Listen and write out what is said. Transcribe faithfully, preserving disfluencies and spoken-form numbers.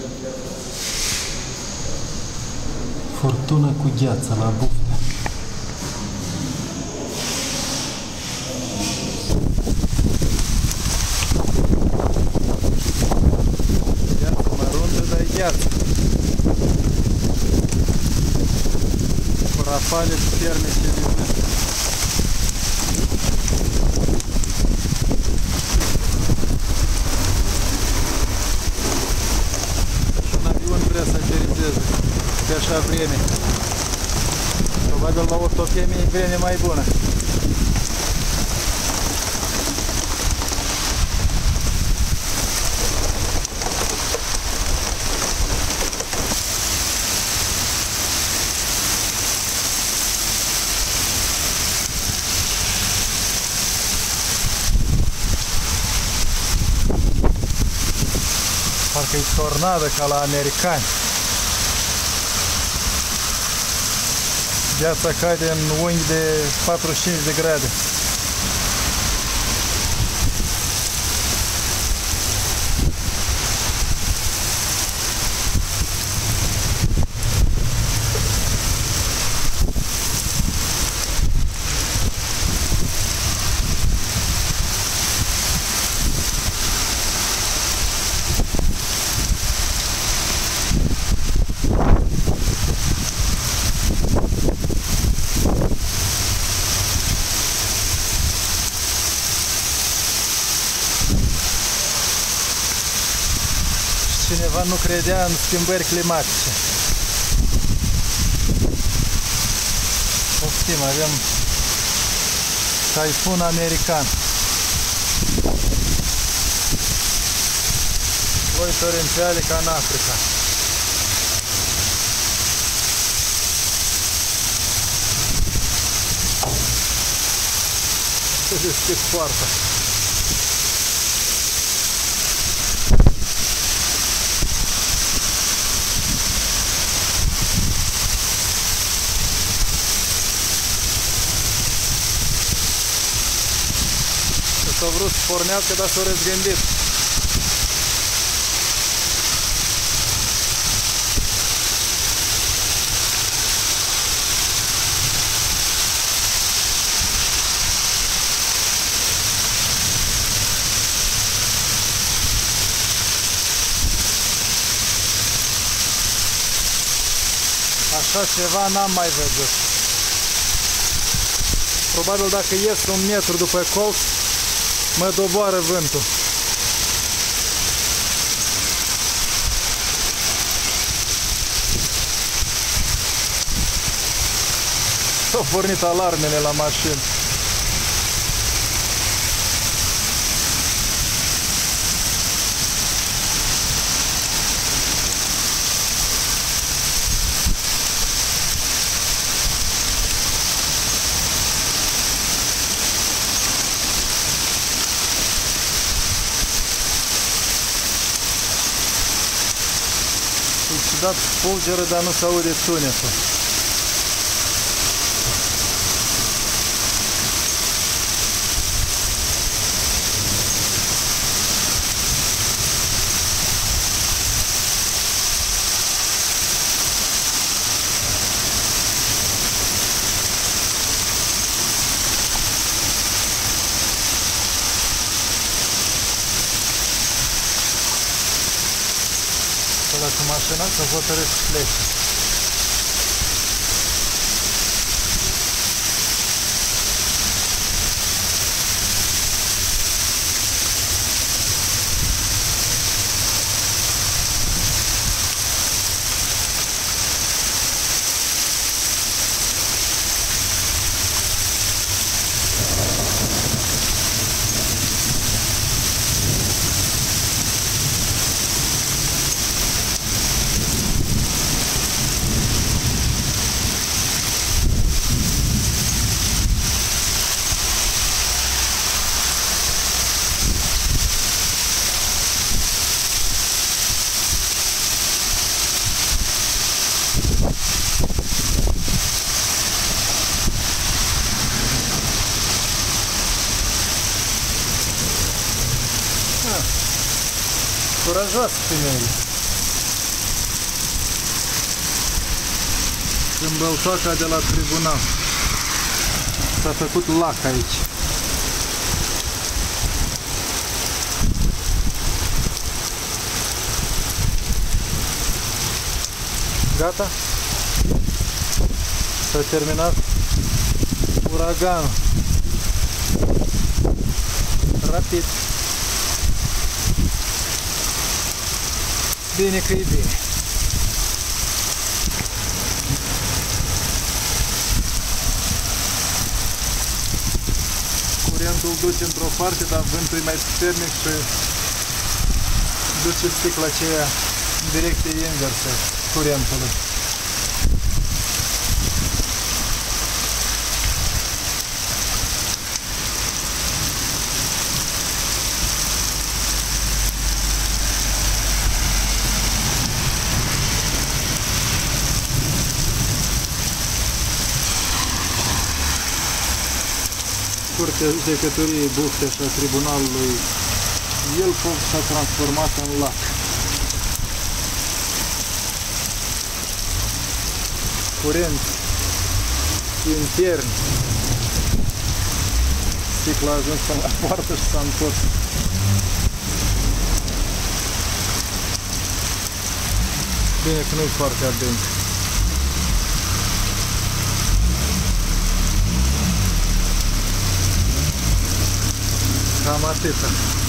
Furtună cu gheață la buftă. Gheață măruntă, dar e gheață. Cu rafale puternice de vânt. Și un avion vrea să aterizeze pe așa vreme. Probabil la ortopemie e vreme mai bună. Parcă e tornadă ca la americani. Gheața cade în unghi de patruzeci și cinci de grade. Cineva nu credea în schimbări climatice. Poftim, avem taifun american. Ploi torențiale ca în Africa. Se deschid poarta. S-a vrut să pornească, dar s-a răzgândit. Așa ceva n-am mai văzut. Probabil dacă ies un metru după colț, mă doboară vântul. S-au pornit alarmele la mașină. Dat fulgeră, dar nu se aude sunetul. Cu mașina să hotărâți să plece. Curajoasă femeie. Zâmbăltoaca de la tribunal. S-a făcut lac aici. Gata? S-a terminat uraganul. Rapid. Bine că e bine. Curentul îl duce într-o parte, dar vântul e mai puternic și duce sticla aceea în direcție inversă curentului. Curtea Judecătoriei Buftea și a Tribunalului Ilfov s-a transformat în lac. Curent intern. Sticla a ajuns până la poartă și s-a întors. Bine că nu-i foarte adânc. Cam atâta.